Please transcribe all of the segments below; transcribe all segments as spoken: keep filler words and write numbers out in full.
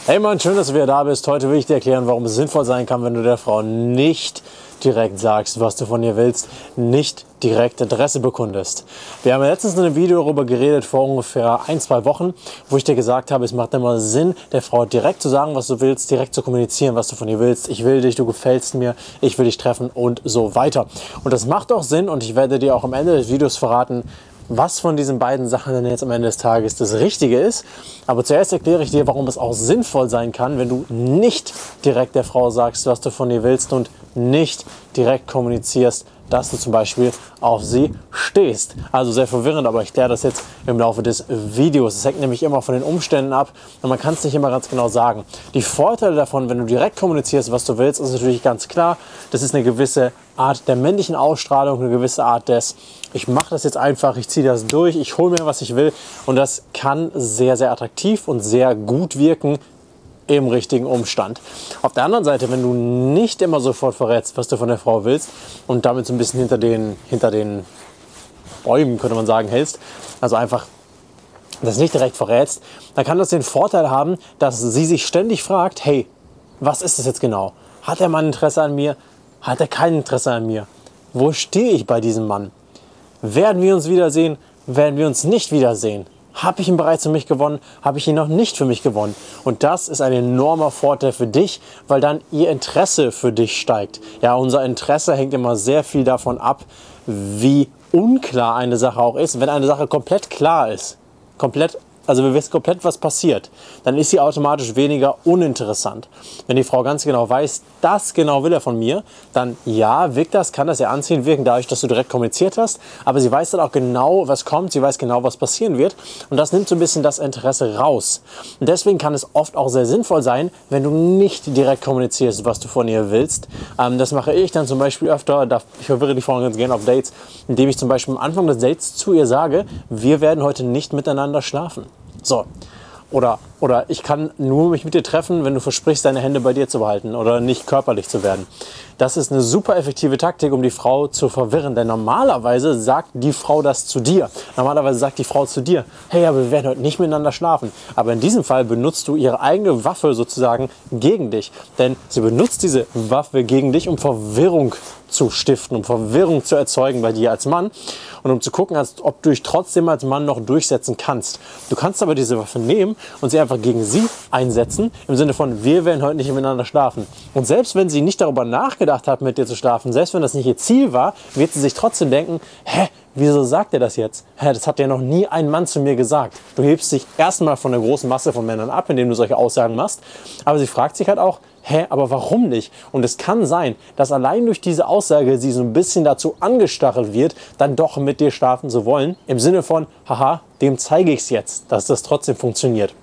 Hey Mann, schön, dass du wieder da bist. Heute will ich dir erklären, warum es sinnvoll sein kann, wenn du der Frau nicht direkt sagst, was du von ihr willst, nicht direkt Interesse bekundest. Wir haben ja letztens in einem Video darüber geredet, vor ungefähr ein, zwei Wochen, wo ich dir gesagt habe, es macht immer Sinn, der Frau direkt zu sagen, was du willst, direkt zu kommunizieren, was du von ihr willst. Ich will dich, du gefällst mir, ich will dich treffen und so weiter. Und das macht auch Sinn und ich werde dir auch am Ende des Videos verraten, was von diesen beiden Sachen denn jetzt am Ende des Tages das Richtige ist. Aber zuerst erkläre ich dir, warum es auch sinnvoll sein kann, wenn du nicht direkt der Frau sagst, was du von ihr willst und nicht direkt kommunizierst, dass du zum Beispiel auf sie stehst. Also sehr verwirrend, aber ich kläre das jetzt im Laufe des Videos. Es hängt nämlich immer von den Umständen ab und man kann es nicht immer ganz genau sagen. Die Vorteile davon, wenn du direkt kommunizierst, was du willst, ist natürlich ganz klar. Das ist eine gewisse Art der männlichen Ausstrahlung, eine gewisse Art des, ich mache das jetzt einfach, ich ziehe das durch, ich hole mir, was ich will. Und das kann sehr, sehr attraktiv und sehr gut wirken im richtigen Umstand. Auf der anderen Seite, wenn du nicht immer sofort verrätst, was du von der Frau willst und damit so ein bisschen hinter den, hinter den Bäumen, könnte man sagen, hältst, also einfach das nicht direkt verrätst, dann kann das den Vorteil haben, dass sie sich ständig fragt, hey, was ist das jetzt genau? Hat der Mann Interesse an mir? Hat er kein Interesse an mir? Wo stehe ich bei diesem Mann? Werden wir uns wiedersehen? Werden wir uns nicht wiedersehen? Habe ich ihn bereits für mich gewonnen? Habe ich ihn noch nicht für mich gewonnen? Und das ist ein enormer Vorteil für dich, weil dann ihr Interesse für dich steigt. Ja, unser Interesse hängt immer sehr viel davon ab, wie unklar eine Sache auch ist. Wenn eine Sache komplett klar ist, komplett Also wir wissen komplett, was passiert, dann ist sie automatisch weniger uninteressant. Wenn die Frau ganz genau weiß, das genau will er von mir, dann ja, wirkt das, kann das ja anziehend wirken, dadurch, dass du direkt kommuniziert hast. Aber sie weiß dann auch genau, was kommt, sie weiß genau, was passieren wird. Und das nimmt so ein bisschen das Interesse raus. Und deswegen kann es oft auch sehr sinnvoll sein, wenn du nicht direkt kommunizierst, was du von ihr willst. Ähm, das mache ich dann zum Beispiel öfter, ich verwirre die Frauen ganz gerne auf Dates, indem ich zum Beispiel am Anfang des Dates zu ihr sage, wir werden heute nicht miteinander schlafen. So, oder, oder ich kann nur mich mit dir treffen, wenn du versprichst, deine Hände bei dir zu behalten oder nicht körperlich zu werden. Das ist eine super effektive Taktik, um die Frau zu verwirren, denn normalerweise sagt die Frau das zu dir. Normalerweise sagt die Frau zu dir, hey, aber wir werden heute nicht miteinander schlafen. Aber in diesem Fall benutzt du ihre eigene Waffe sozusagen gegen dich, denn sie benutzt diese Waffe gegen dich, um Verwirrung zu stiften, um Verwirrung zu erzeugen bei dir als Mann und um zu gucken, als ob du dich trotzdem als Mann noch durchsetzen kannst. Du kannst aber diese Waffe nehmen und sie einfach gegen sie einsetzen, im Sinne von, wir werden heute nicht miteinander schlafen. Und selbst wenn sie nicht darüber nachgedacht hat, mit dir zu schlafen, selbst wenn das nicht ihr Ziel war, wird sie sich trotzdem denken, hä, wieso sagt er das jetzt? Hä, das hat ja noch nie ein Mann zu mir gesagt. Du hebst dich erstmal von der großen Masse von Männern ab, indem du solche Aussagen machst, aber sie fragt sich halt auch, hä, aber warum nicht? Und es kann sein, dass allein durch diese Aussage sie so ein bisschen dazu angestachelt wird, dann doch mit dir schlafen zu wollen. Im Sinne von, haha, dem zeige ich es jetzt, dass das trotzdem funktioniert.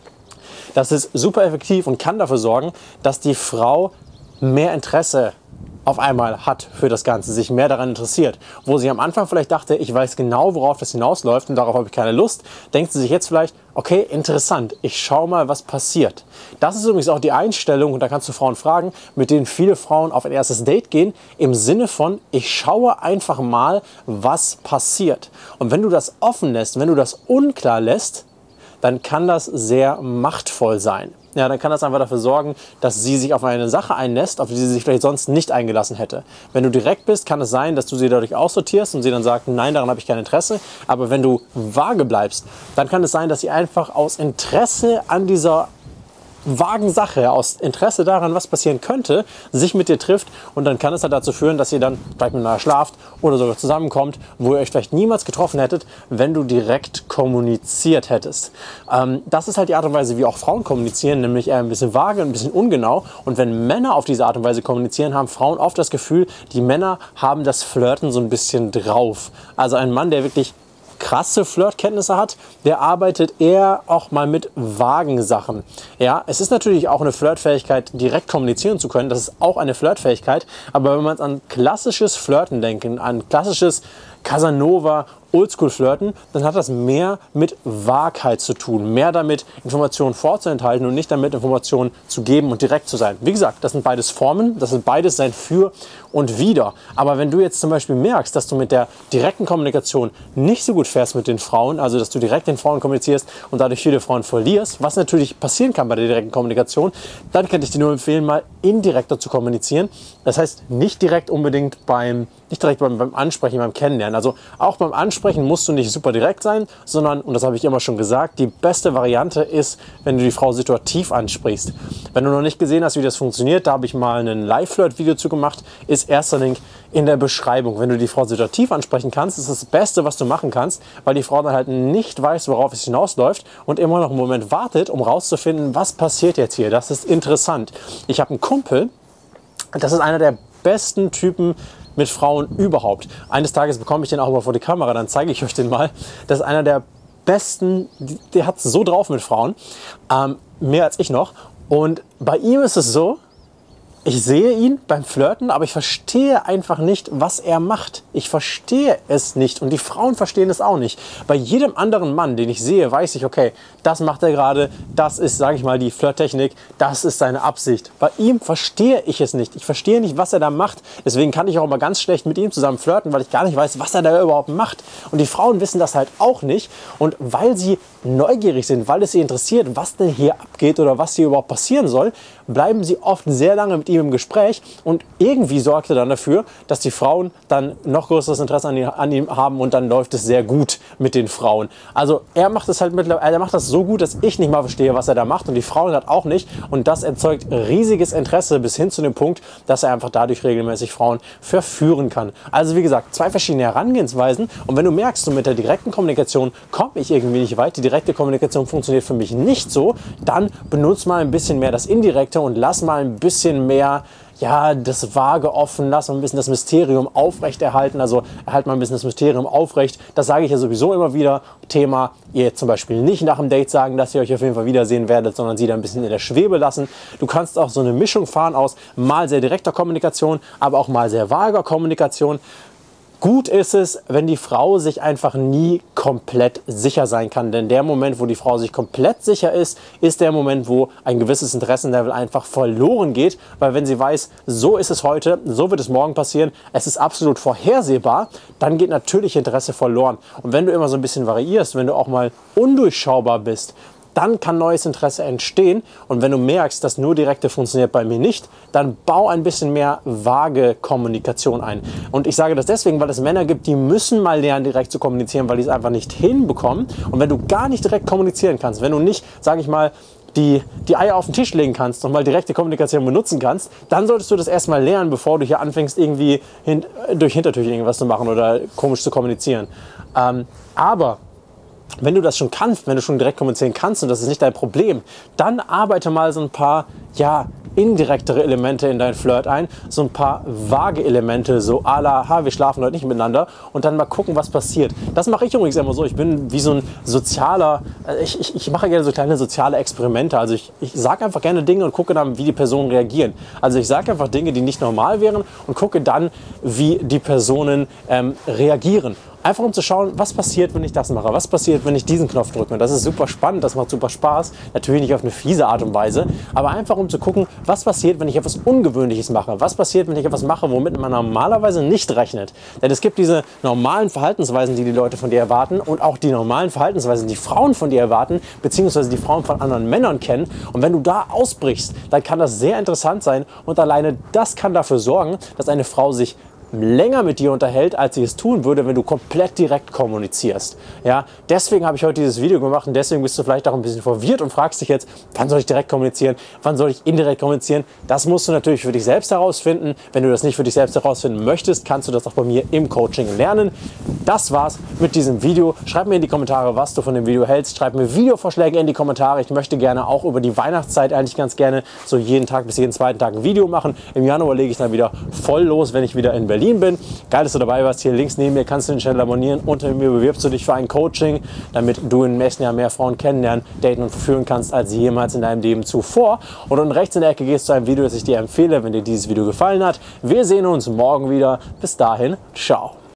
Das ist super effektiv und kann dafür sorgen, dass die Frau mehr Interesse auf einmal hat für das Ganze, sich mehr daran interessiert. Wo sie am Anfang vielleicht dachte, ich weiß genau, worauf das hinausläuft und darauf habe ich keine Lust, denkt sie sich jetzt vielleicht, okay, interessant, ich schaue mal, was passiert. Das ist übrigens auch die Einstellung, und da kannst du Frauen fragen, mit denen viele Frauen auf ein erstes Date gehen, im Sinne von, ich schaue einfach mal, was passiert. Und wenn du das offen lässt, wenn du das unklar lässt, dann kann das sehr machtvoll sein. Ja, dann kann das einfach dafür sorgen, dass sie sich auf eine Sache einlässt, auf die sie sich vielleicht sonst nicht eingelassen hätte. Wenn du direkt bist, kann es sein, dass du sie dadurch aussortierst und sie dann sagt, nein, daran habe ich kein Interesse. Aber wenn du vage bleibst, dann kann es sein, dass sie einfach aus Interesse an dieser vagen Sache, aus Interesse daran, was passieren könnte, sich mit dir trifft, und dann kann es halt dazu führen, dass ihr dann vielleicht miteinander schlaft oder sogar zusammenkommt, wo ihr euch vielleicht niemals getroffen hättet, wenn du direkt kommuniziert hättest. Ähm, das ist halt die Art und Weise, wie auch Frauen kommunizieren, nämlich eher ein bisschen vage, ein bisschen ungenau, und wenn Männer auf diese Art und Weise kommunizieren, haben Frauen oft das Gefühl, die Männer haben das Flirten so ein bisschen drauf. Also ein Mann, der wirklich krasse Flirtkenntnisse hat, der arbeitet eher auch mal mit vagen Sachen. Ja, es ist natürlich auch eine Flirtfähigkeit, direkt kommunizieren zu können. Das ist auch eine Flirtfähigkeit. Aber wenn man an klassisches Flirten denkt, an klassisches Casanova Oldschool flirten, dann hat das mehr mit Wahrheit zu tun, mehr damit, Informationen vorzuenthalten und nicht damit, Informationen zu geben und direkt zu sein. Wie gesagt, das sind beides Formen, das sind beides sein Für und Wider. Aber wenn du jetzt zum Beispiel merkst, dass du mit der direkten Kommunikation nicht so gut fährst mit den Frauen, also dass du direkt den Frauen kommunizierst und dadurch viele Frauen verlierst, was natürlich passieren kann bei der direkten Kommunikation, dann kann ich dir nur empfehlen, mal indirekter zu kommunizieren. Das heißt, nicht direkt unbedingt beim, nicht direkt beim, beim Ansprechen, beim Kennenlernen. Also auch beim Ansprechen musst du nicht super direkt sein, sondern, und das habe ich immer schon gesagt, die beste Variante ist, wenn du die Frau situativ ansprichst. Wenn du noch nicht gesehen hast, wie das funktioniert, da habe ich mal ein Live-Flirt-Video zu gemacht, ist erster Link in der Beschreibung. Wenn du die Frau situativ ansprechen kannst, ist das Beste, was du machen kannst, weil die Frau dann halt nicht weiß, worauf es hinausläuft und immer noch einen Moment wartet, um rauszufinden, was passiert jetzt hier. Das ist interessant. Ich habe einen Kumpel, das ist einer der besten Typen mit Frauen überhaupt. Eines Tages bekomme ich den auch mal vor die Kamera, dann zeige ich euch den mal. Das ist einer der besten, der hat es so drauf mit Frauen, ähm, mehr als ich noch. Und bei ihm ist es so, ich sehe ihn beim Flirten, aber ich verstehe einfach nicht, was er macht. Ich verstehe es nicht und die Frauen verstehen es auch nicht. Bei jedem anderen Mann, den ich sehe, weiß ich, okay, das macht er gerade, das ist, sage ich mal, die Flirttechnik, das ist seine Absicht. Bei ihm verstehe ich es nicht. Ich verstehe nicht, was er da macht. Deswegen kann ich auch immer ganz schlecht mit ihm zusammen flirten, weil ich gar nicht weiß, was er da überhaupt macht. Und die Frauen wissen das halt auch nicht. Und weil sie neugierig sind, weil es sie interessiert, was denn hier abgeht oder was hier überhaupt passieren soll, bleiben sie oft sehr lange mit ihm im Gespräch und irgendwie sorgt er dann dafür, dass die Frauen dann noch größeres Interesse an ihm, an ihm haben und dann läuft es sehr gut mit den Frauen. Also er macht es halt mittlerweile, er macht das so gut, dass ich nicht mal verstehe, was er da macht und die Frauen halt auch nicht und das erzeugt riesiges Interesse bis hin zu dem Punkt, dass er einfach dadurch regelmäßig Frauen verführen kann. Also wie gesagt, zwei verschiedene Herangehensweisen und wenn du merkst, so mit der direkten Kommunikation komme ich irgendwie nicht weit, die direkte Kommunikation funktioniert für mich nicht so, dann benutze mal ein bisschen mehr das Indirekte und lass mal ein bisschen mehr ja, das Vage offen, lass mal ein bisschen das Mysterium aufrechterhalten, also erhalt mal ein bisschen das Mysterium aufrecht. Das sage ich ja sowieso immer wieder. Thema, ihr jetzt zum Beispiel nicht nach dem Date sagen, dass ihr euch auf jeden Fall wiedersehen werdet, sondern sie da ein bisschen in der Schwebe lassen. Du kannst auch so eine Mischung fahren aus mal sehr direkter Kommunikation, aber auch mal sehr vager Kommunikation. Gut ist es, wenn die Frau sich einfach nie komplett sicher sein kann. Denn der Moment, wo die Frau sich komplett sicher ist, ist der Moment, wo ein gewisses Interessenlevel einfach verloren geht. Weil wenn sie weiß, so ist es heute, so wird es morgen passieren, es ist absolut vorhersehbar, dann geht natürlich Interesse verloren. Und wenn du immer so ein bisschen variierst, wenn du auch mal undurchschaubar bist, dann kann neues Interesse entstehen. Und wenn du merkst, dass nur direkte funktioniert bei mir nicht, dann bau ein bisschen mehr vage Kommunikation ein. Und ich sage das deswegen, weil es Männer gibt, die müssen mal lernen, direkt zu kommunizieren, weil die es einfach nicht hinbekommen. Und wenn du gar nicht direkt kommunizieren kannst, wenn du nicht, sage ich mal, die, die Eier auf den Tisch legen kannst und mal direkte Kommunikation benutzen kannst, dann solltest du das erstmal lernen, bevor du hier anfängst, irgendwie hin, durch Hintertür irgendwas zu machen oder komisch zu kommunizieren. Ähm, aber wenn du das schon kannst, wenn du schon direkt kommunizieren kannst und das ist nicht dein Problem, dann arbeite mal so ein paar, ja, indirektere Elemente in dein Flirt ein, so ein paar vage Elemente, so à la, ha, wir schlafen heute nicht miteinander und dann mal gucken, was passiert. Das mache ich übrigens immer so, ich bin wie so ein sozialer, ich, ich, ich mache gerne so kleine soziale Experimente, also ich, ich sage einfach gerne Dinge und gucke dann, wie die Personen reagieren. Also ich sage einfach Dinge, die nicht normal wären und gucke dann, wie die Personen ähm, reagieren. Einfach um zu schauen, was passiert, wenn ich das mache, was passiert, wenn ich diesen Knopf drücke. Und das ist super spannend, das macht super Spaß, natürlich nicht auf eine fiese Art und Weise, aber einfach um zu gucken, was passiert, wenn ich etwas Ungewöhnliches mache, was passiert, wenn ich etwas mache, womit man normalerweise nicht rechnet. Denn es gibt diese normalen Verhaltensweisen, die die Leute von dir erwarten und auch die normalen Verhaltensweisen, die Frauen von dir erwarten, beziehungsweise die Frauen von anderen Männern kennen. Und wenn du da ausbrichst, dann kann das sehr interessant sein und alleine das kann dafür sorgen, dass eine Frau sich länger mit dir unterhält, als sie es tun würde, wenn du komplett direkt kommunizierst. Ja, deswegen habe ich heute dieses Video gemacht und deswegen bist du vielleicht auch ein bisschen verwirrt und fragst dich jetzt, wann soll ich direkt kommunizieren, wann soll ich indirekt kommunizieren? Das musst du natürlich für dich selbst herausfinden. Wenn du das nicht für dich selbst herausfinden möchtest, kannst du das auch bei mir im Coaching lernen. Das war's mit diesem Video. Schreib mir in die Kommentare, was du von dem Video hältst. Schreib mir Videovorschläge in die Kommentare. Ich möchte gerne auch über die Weihnachtszeit eigentlich ganz gerne so jeden Tag bis jeden zweiten Tag ein Video machen. Im Januar lege ich dann wieder voll los, wenn ich wieder in Berlin bin. Geil, dass du dabei warst. Hier links neben mir kannst du den Channel abonnieren. Unter mir bewirbst du dich für ein Coaching, damit du im nächsten Jahr mehr Frauen kennenlernen, daten und verführen kannst, als jemals in deinem Leben zuvor. Und unten rechts in der Ecke gehst du zu einem Video, das ich dir empfehle, wenn dir dieses Video gefallen hat. Wir sehen uns morgen wieder. Bis dahin, ciao.